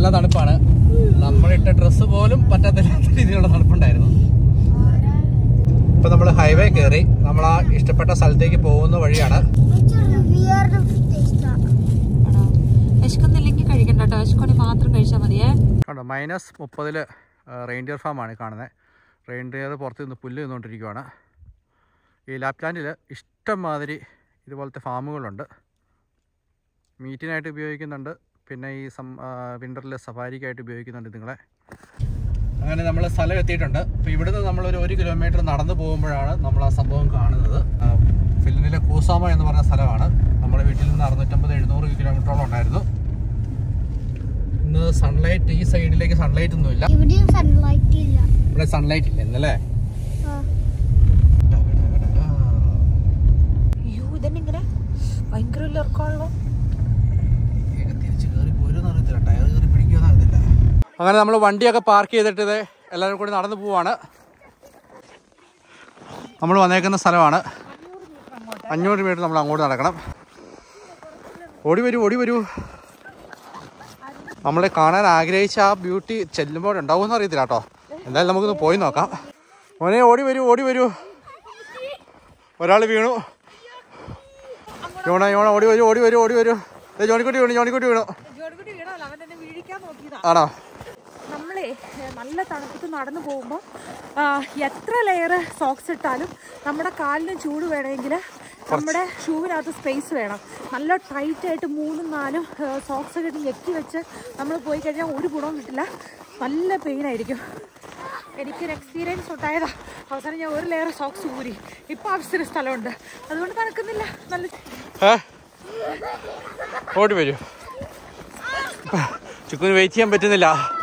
നല്ല തണുപ്പാണ്. നമ്മളിട്ട ഡ്രസ്സ് പോലും പറ്റാത്ത രീതിയിലുള്ള തണുപ്പുണ്ടായിരുന്നു. ഇപ്പൊ നമ്മള് ഹൈവേ കയറി നമ്മളാ ഇഷ്ടപ്പെട്ട സ്ഥലത്തേക്ക് പോകുന്ന വഴിയാണ്. കണ്ടോ, -30 റെയിൻഡിയർ ഫാമാണ് കാണുന്നത്. റെയിൻഡിയർ പുറത്ത് നിന്ന് പുല്ല് നിന്നുകൊണ്ടിരിക്കുകയാണ്. ഈ ലാപ്ലാൻഡിൽ ഇഷ്ടംമാതിരി ഇതുപോലത്തെ ഫാമുകളുണ്ട്. മീറ്റിനായിട്ട് ഉപയോഗിക്കുന്നുണ്ട്, പിന്നെ ഈ വിൻ്ററിൽ സഫാരിക്കായിട്ട് ഉപയോഗിക്കുന്നുണ്ട് നിങ്ങളെ. അങ്ങനെ നമ്മൾ സ്ഥലം എത്തിയിട്ടുണ്ട്. അപ്പോൾ ഇവിടുന്ന് നമ്മളൊരു 1 കിലോമീറ്റർ നടന്നു പോകുമ്പോഴാണ് നമ്മൾ ആ സംഭവം കാണുന്നത്. ഫിൻലൻഡിലെ കൂസാമോ എന്ന് പറഞ്ഞ സ്ഥലമാണ്. നമ്മുടെ വീട്ടിൽ നിന്ന് 650-700 കിലോമീറ്ററോളം ഉണ്ടായിരുന്നു. ഇന്ന് സൺലൈറ്റ്, ഈ സൈഡിലേക്ക് സൺലൈറ്റ് ഒന്നുമില്ല. ഇവിടെ സൺലൈറ്റ് ഇല്ല ഇന്നല്ലേ. അങ്ങനെ നമ്മൾ വണ്ടിയൊക്കെ പാർക്ക് ചെയ്തിട്ട് എല്ലാവരും കൂടി നടന്നു പോവാണ്. നമ്മൾ വന്നേക്കുന്ന സ്ഥലമാണ്. 500 മീറ്റർ നമ്മൾ അങ്ങോട്ട് നടക്കണം. ഓടി വരൂ. നമ്മളെ കാണാൻ ആഗ്രഹിച്ച ആ ബ്യൂട്ടി ചെല്ലുമ്പോൾ ഉണ്ടാവുമെന്ന് അറിയത്തില്ല കേട്ടോ. എന്തായാലും നമുക്കൊന്ന് പോയി നോക്കാം. മോനെ ഓടി വരൂ. ഒരാൾ വീണു. യോണ ഓടി വരൂ. ജോണിക്കുട്ടി വീണു. ആണോ? നമ്മളെ നല്ല തണുപ്പത്ത് നടന്നു പോകുമ്പോൾ എത്ര ലെയർ സോക്സ് ഇട്ടാലും നമ്മുടെ കാലിന് ചൂട് വേണമെങ്കിൽ നമ്മുടെ ഷൂവിനകത്ത് സ്പേസ് വേണം. നല്ല ടൈറ്റായിട്ട് 3-4 സോക്സ് ഒക്കെ ഞെക്കി വെച്ച് നമ്മൾ പോയി കഴിഞ്ഞാൽ ഒരു ഗുണവും കിട്ടില്ല. നല്ല പെയിനായിരിക്കും. എനിക്കൊരു എക്സ്പീരിയൻസ് ഉണ്ടായതാ. അവസാനം ഞാൻ 1 ലെയർ സോക്സ് ഊരി. ഇപ്പം ആവശ്യത്തിന് സ്ഥലമുണ്ട്, അതുകൊണ്ട് നടക്കുന്നില്ല. നല്ല ഓടി വരൂ. ചിക്കുന് വെയിറ്റ് ചെയ്യാൻ പറ്റുന്നില്ല.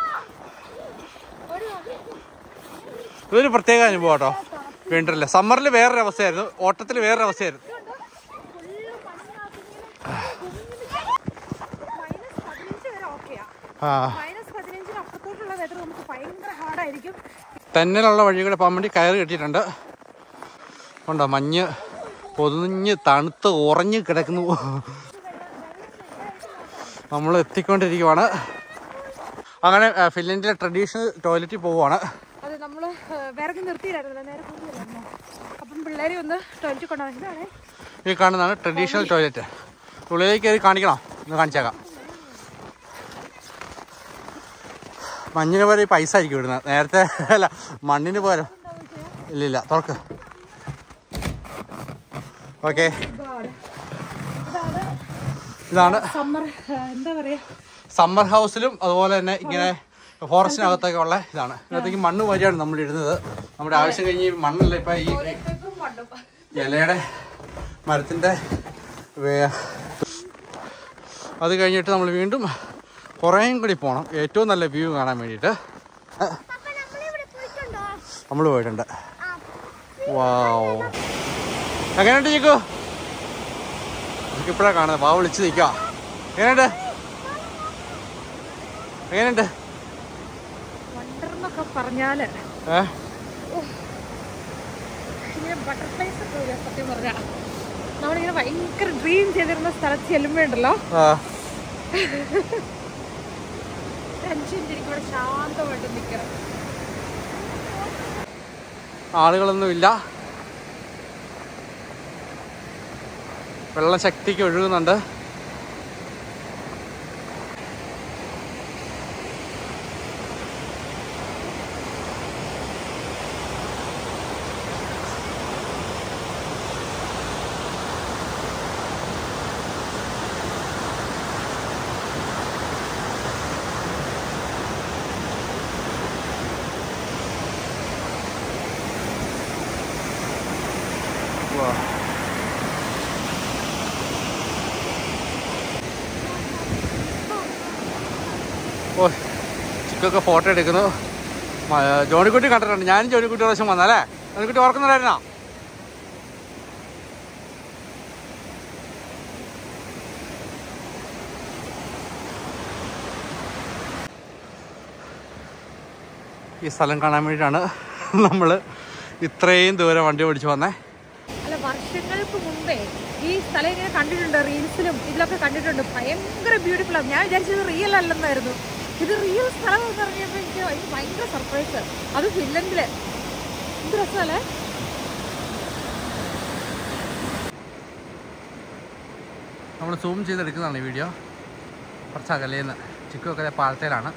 ഇതൊരു പ്രത്യേക അനുഭവം കേട്ടോ. വിൻ്ററിൽ, സമ്മറിൽ വേറൊരു അവസ്ഥയായിരുന്നു, ഓട്ടത്തിൽ വേറൊരു അവസ്ഥയായിരുന്നു. തെന്നലുള്ള വഴികളെ പോകാൻ വേണ്ടി കയറ് കെട്ടിയിട്ടുണ്ട്. ഉണ്ടോ, മഞ്ഞ് പൊതിഞ്ഞ് തണുത്ത് ഉറഞ്ഞ് കിടക്കുന്നു. നമ്മൾ എത്തിക്കൊണ്ടിരിക്കുവാണ്. അങ്ങനെ ഫിൻലൻഡിലെ ട്രഡീഷണൽ ടോയ്ലറ്റിൽ പോവുകയാണ്. അത് നമ്മൾ വിറക് നിർത്തിയില്ലായിരുന്നല്ലോ, നേരെ പോവുകയായിരുന്നു. അപ്പം പിള്ളേരെ ഒന്ന് ടോയ്ലറ്റിൽ കൊണ്ടുപോകുന്നതാണ്. ഈ കാണുന്നതാണ് ട്രഡീഷണൽ ടോയ്ലറ്റ്. ഉള്ളിലേക്ക് കയറി കാണിക്കണം, ഒന്ന് കാണിച്ചേക്കാം. മഞ്ഞിന് പോലെ പൈസ ആയിരിക്കും ഇടുന്നത്. നേരത്തെ അല്ല, മണ്ണിന് പോലെ ഇല്ലില്ല. തുറക്ക്. ഓക്കെ, ഇതാണ് സമ്മർ ഹൗസിലും അതുപോലെ തന്നെ ഇങ്ങനെ ഫോറസ്റ്റിനകത്തൊക്കെ ഉള്ള ഇതാണ്. ഇതിനകത്തേക്ക് മണ്ണ് വരികയാണ് നമ്മൾ ഇടുന്നത്. നമ്മുടെ ആവശ്യം കഴിഞ്ഞ് മണ്ണല്ല, ഇപ്പം ഈ ഇലയുടെ മരത്തിൻ്റെ അത് കഴിഞ്ഞിട്ട് നമ്മൾ വീണ്ടും കുറേയും കൂടി പോകണം ഏറ്റവും നല്ല വ്യൂ കാണാൻ വേണ്ടിയിട്ട്. നമ്മൾ പോയിട്ടുണ്ട്. വാവ്, എങ്ങനെയുണ്ട് ചിക്കു? എനിക്കിപ്പോഴാണ് കാണുന്നത്. വാ വിളിച്ച് നിൽക്കുക. എങ്ങനെയുണ്ട്? പറഞ്ഞാല് ബട്ടർഫ്ലൈസ് സത്യം പറഞ്ഞ നമ്മളിങ്ങനെ ഭയങ്കര ഡ്രീം ചെയ്തിരുന്ന സ്ഥലത്ത് ചെല്ലുമ്പോണ്ടല്ലോ ടെൻഷൻ ഇവിടെ ശാന്തമായിട്ട് നിൽക്കണം. ആളുകളൊന്നുമില്ല. വെള്ളം ശക്തിക്ക് ഒഴുകുന്നുണ്ട്. ഓ, ചിക്കൊക്കെ ഫോട്ടോ എടുക്കുന്നു. ജോണിക്കുട്ടി കണ്ടിട്ടുണ്ട്. ഞാനും ജോണിക്കുട്ടി പ്രാവശ്യം വന്നല്ലേ? ജോണിക്കുട്ടി ഓർക്കുന്നുണ്ടായിരുന്നോ? ഈ സ്ഥലം കാണാൻ വേണ്ടിയിട്ടാണ് നമ്മൾ ഇത്രയും ദൂരം വണ്ടി ഓടിച്ചു വന്നേ. അല്ല, വർഷങ്ങൾക്ക് മുമ്പേ ഈ സ്ഥലം ഇങ്ങനെ കണ്ടിട്ടുണ്ട്, റീൽസിലും ഇതിലൊക്കെ കണ്ടിട്ടുണ്ട്. ഭയങ്കര ബ്യൂട്ടിഫുൾ ആണ്. ഞാൻ വിചാരിച്ചത് റിയൽ അല്ലെന്നായിരുന്നു. ഇത് റിയൽ സ്ഥലം എന്ന് പറഞ്ഞപ്പോൾ എനിക്ക് ഭയങ്കര സർപ്രൈസ്. അത് ഫിൻലൻഡില്. എന്ത് രസമല്ലേ? നമ്മൾ സൂം ചെയ്തെടുക്കുന്നതാണ് ഈ വീഡിയോ. കുറച്ച് അകലേന്ന് ചിക്കുമൊക്കെ പാലത്തേലാണ്.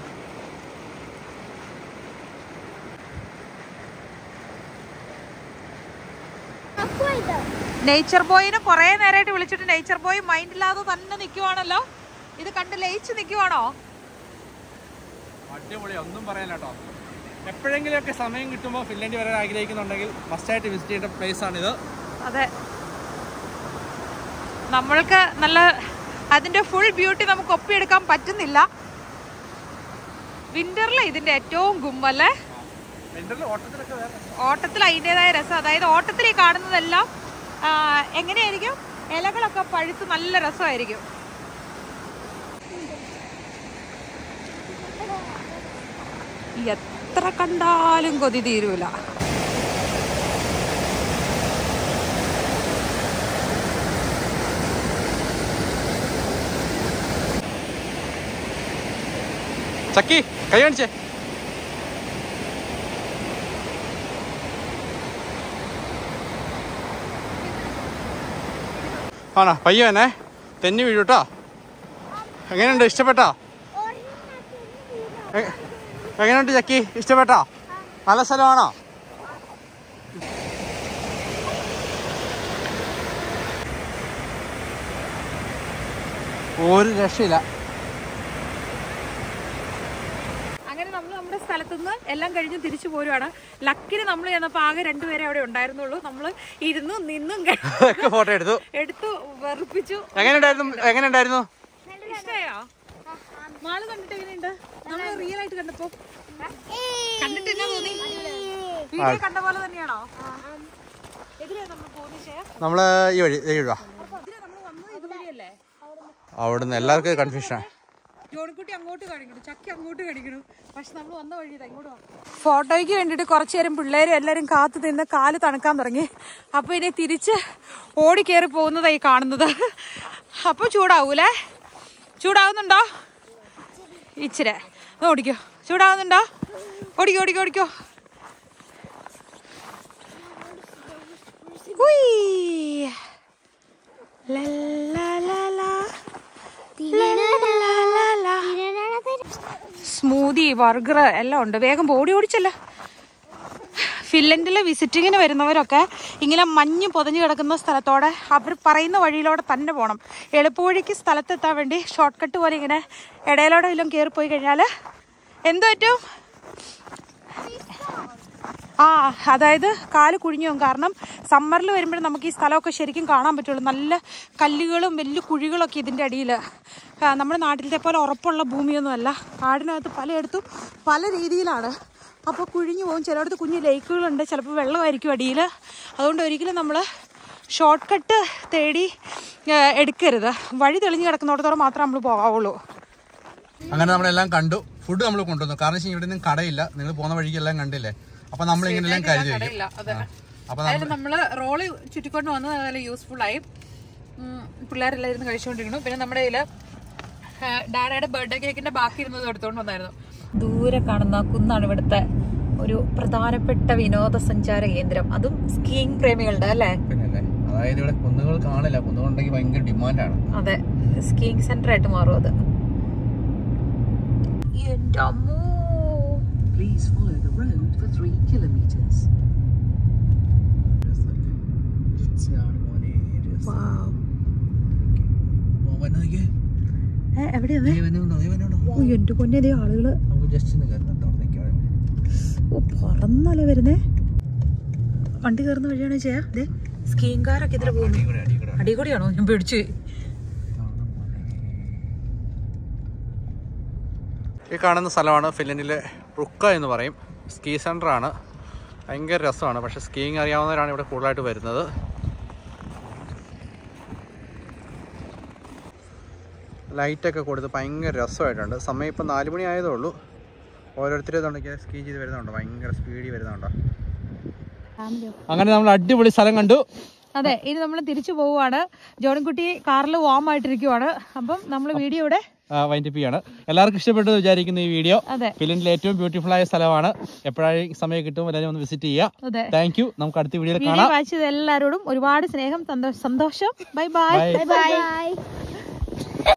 നേച്ചർ ബോയിനെ കുറെ നേരമായിട്ട് വിളിച്ചിട്ട് നേച്ചർ ബോയ് മൈൻഡില്ലാതെ തന്നെ നിൽക്കുവാണല്ലോ. ഇത് കണ്ട് ലയിച്ച് നിൽക്കുവാണോ? അടിപൊളി, ഒന്നും പറയാനില്ല. എപ്പോഴെങ്കിലുമൊക്കെ സമയം കിട്ടുമ്പോൾ ഫിൻലൻഡ് വരാൻ ആഗ്രഹിക്കുന്നുണ്ടെങ്കിൽ മസ്റ്റായിട്ട് വിസിറ്റ് ചെയ്യേണ്ട പ്ലേസ് ആണിത്. അതെ, നമ്മൾക്ക് നല്ല അതിന്റെ ഫുൾ ബ്യൂട്ടി നമുക്ക് ഒപ്പിയെടുക്കാൻ പറ്റുന്നില്ല. വിന്ററിൽ ഇതിന്റെ ഏറ്റവും ഗുമ്മല്ലേ? ഓട്ടത്തിൽ അതിൻ്റെതായ രസം. അതായത് ഓട്ടത്തിൽ ഈ കാണുന്നതെല്ലാം എങ്ങനെയായിരിക്കും? ഇലകളൊക്കെ പഴുത്ത് നല്ല രസമായിരിക്കും. എത്ര കണ്ടാലും കൊതി തീരൂല. ചക്കി കൈ കാണിച്ചേ. ആണോ? പയ്യനെ തെന്നി വീഴൂട്ടോ. എങ്ങനെയുണ്ട്? ഇഷ്ടപ്പെട്ടോ? എങ്ങനെയുണ്ട് ചക്കി? ഇഷ്ടപ്പെട്ടോ? നല്ല സ്ഥലമാണോ? ഒരു രക്ഷയില്ല. നമ്മുടെ സ്ഥലത്തുനിന്ന് എല്ലാം കഴിഞ്ഞ് തിരിച്ചു പോരുവാണ്. ലക്കിന് നമ്മൾ ചെന്നപ്പോൾ ആകെ 2 പേരെ അവിടെ ഉണ്ടായിരുന്നുള്ളൂ. നമ്മൾ ഇരുന്നും നിന്നും ഫോട്ടോ എടുത്തു വെറുപ്പിച്ചു. എങ്ങനെയുണ്ടായിരുന്നു? ഇഷ്ടമായോ? മാള് കണ്ടിട്ട് എങ്ങനെയുണ്ട്? നമ്മൾ റിയൽ ആയിട്ട് കണ്ടപ്പോ കണ്ടിട്ട് എന്നാ തോന്നി? വീഡിയോ കണ്ട പോലെ തന്നെയാണോ? എതിരെയാ നമ്മൾ പോകുന്നത്? നമ്മള് ഈ വഴി അവിടുന്ന് എല്ലാവർക്കും കൺഫ്യൂഷനാണ്. ജോണിക്കുട്ടി അങ്ങോട്ട് കാണിക്കണം, ചക്കി അങ്ങോട്ട് കാണിക്കണം. പക്ഷെ നമ്മൾ വന്ന വഴി ഇങ്ങോട്ട്. ഫോട്ടോയ്ക്ക് വേണ്ടിയിട്ട് കുറച്ചു നേരം പിള്ളേരും എല്ലാവരും കാത്തു നിന്ന് കാല് തണുക്കാൻ തുടങ്ങി. അപ്പൊ ഇനി തിരിച്ച് ഓടിക്കേറി പോകുന്നതായി കാണുന്നത്. അപ്പൊ ചൂടാവൂലേ? ചൂടാവുന്നുണ്ടോ? ഇച്ചിരി ഓടിക്കോ. ചൂടാവുന്നുണ്ടോ? ഓടിക്കോ ഓടിക്കോ ഓടിക്കോ. സ്മൂതി, ബർഗർ എല്ലാം ഉണ്ട്. വേഗം ഓടി ഓടിച്ചല്ല. ഫിൻലൻഡിൽ വിസിറ്റിങ്ങിന് വരുന്നവരൊക്കെ ഇങ്ങനെ മഞ്ഞ് പൊതഞ്ഞു കിടക്കുന്ന സ്ഥലത്തോടെ അവർ പറയുന്ന വഴിയിലൂടെ തന്നെ പോകണം. എളുപ്പവഴിക്ക് സ്ഥലത്തെത്താൻ വേണ്ടി ഷോർട്ട് കട്ട് പോലെ ഇങ്ങനെ ഇടയിലൂടെ എല്ലാം കയറിപ്പോയി കഴിഞ്ഞാൽ എന്ത് പറ്റും? അതായത് കാല് കുഴിഞ്ഞു പോകും. കാരണം സമ്മറിൽ വരുമ്പോഴും നമുക്ക് ഈ സ്ഥലമൊക്കെ ശരിക്കും കാണാൻ പറ്റുള്ളൂ. നല്ല കല്ലുകളും വലിയ കുഴികളൊക്കെ ഇതിൻ്റെ അടിയിൽ. നമ്മുടെ നാട്ടിലത്തെ പോലെ ഉറപ്പുള്ള ഭൂമിയൊന്നുമല്ല. കാടിനകത്ത് പലയിടത്തും പല രീതിയിലാണ്. അപ്പോൾ കുഴിഞ്ഞു പോകും. ചിലയിടത്ത് കുഞ്ഞു ലേക്കുകളുണ്ട്, ചിലപ്പോൾ വെള്ളമായിരിക്കും അടിയിൽ. അതുകൊണ്ട് ഒരിക്കലും നമ്മൾ ഷോർട്ട് കട്ട് തേടി എടുക്കരുത്. വഴി തെളിഞ്ഞ് കിടക്കുന്നിടത്തോളം മാത്രമേ നമ്മൾ പോകാവുള്ളൂ. അങ്ങനെ നമ്മളെല്ലാം കണ്ടു. ഫുഡ് നമ്മൾ കൊണ്ടുവന്നു. കാരണം ഇവിടെ നിന്നും കടയില്ല. നിങ്ങൾ പോകുന്ന വഴിക്കെല്ലാം കണ്ടില്ലേ. അപ്പൊ നമ്മൾ ഇങ്ങനെല്ലാം കരുതി അപ്പൊ നമ്മള് റോള് ചുറ്റിക്കൊണ്ട് വന്നത് നല്ല യൂസ്ഫുൾ ആയി. പിള്ളേരെല്ലാം ഇരുന്ന് കഴിച്ചുകൊണ്ടിരിക്കുന്നു. പിന്നെ നമ്മുടെ കയ്യില് ഡാഡയുടെ ബർത്ത്ഡേ കേക്കിന്റെ ബാക്കി ഇരുന്നത് എടുത്തോണ്ട് വന്നായിരുന്നു. ദൂരെ കാണുന്ന കുന്നാണ് ഇവിടുത്തെ ഒരു പ്രധാനപ്പെട്ട വിനോദസഞ്ചാര കേന്ദ്രം. അതും സ്കീയിങ് പ്രേമികളുടെ അല്ലേ? അതായത് ഇവിടെ കുന്നുകൾ കാണില്ല. കുന്നുകളുണ്ടെങ്കിൽ ഭയങ്കര ഡിമാൻഡാണ്. അതെ, സ്കീയിങ് സെന്റർ ആയിട്ട് മാറും അത്. എന്റെ അമ്മോ. Please follow the road for 3 kilometers. Wow. എവിടെയാണ്? എന്റെ പൊന്നെ, ഇതേ ആളുകള് പറന്നല്ലേ വരുന്നേ. വണ്ടി കയറുന്ന വഴിയാണ് ചെയ്യാ. അതെ, സ്കീയിങ് കാരൊക്കെ ഇതിൽ പോകുന്നു. അടികൂടിയാണോ? ഞാൻ പേടിച്ചു. ഈ കാണുന്ന സ്ഥലമാണ് ഫിൻലൻഡിലെ റുക്ക എന്ന് പറയും. സ്കീ സെൻ്ററാണ്. ഭയങ്കര രസമാണ്. പക്ഷേ സ്കീയിങ് അറിയാവുന്നവരാണ് ഇവിടെ കൂടുതലായിട്ട് വരുന്നത്. ലൈറ്റൊക്കെ കൊടുത്ത് ഭയങ്കര രസമായിട്ടുണ്ട്. സമയം ഇപ്പം 4 മണി ആയതേ ഉള്ളൂ. ഓരോരുത്തരും ഇതുണ്ടെങ്കിൽ സ്കീ ചെയ്ത് വരുന്നുണ്ടോ, ഭയങ്കര സ്പീഡിൽ വരുന്നുണ്ടോ. അങ്ങനെ നമ്മൾ അടിപൊളി സ്ഥലം കണ്ടു. അതെ, ഇനി നമ്മൾ തിരിച്ചു പോവുകയാണ്. ജോണിക്കുട്ടി കാറിൽ വാം ആയിട്ടിരിക്കുവാണ്. അപ്പം നമ്മൾ വീഡിയോ ഇവിടെ വൈൻഡപ്പ് ചെയ്യാണ്. എല്ലാവർക്കും ഇഷ്ടപ്പെട്ടു വിചാരിക്കുന്നു ഈ വീഡിയോ. ഫിൻലൻഡിലെ ഏറ്റവും ബ്യൂട്ടിഫുൾ ആയ സ്ഥലമാണ്. എപ്പോഴായും സമയം കിട്ടും എല്ലാവരും ഒന്ന് വിസിറ്റ് ചെയ്യുക. Thank you. നമുക്ക് അടുത്ത വീഡിയോയിൽ കാണാം. എല്ലാവരോടും ഒരുപാട് സ്നേഹം, സന്തോഷം. Bye by.